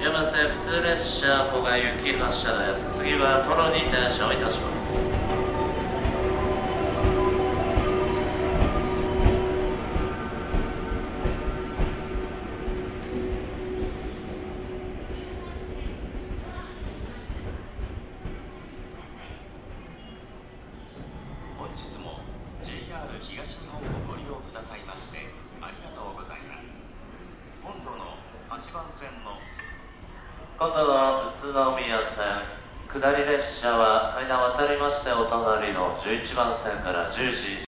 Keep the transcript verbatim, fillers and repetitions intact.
山瀬普通列車古賀行き発車です。次はトロに停車をいたします。 本日も ジェイアール 東日本をご利用くださいましてありがとうございます。本土のはちばん線の今度は宇都宮線下り列車は階段を渡りましてお隣のじゅういちばん線からじゅうじ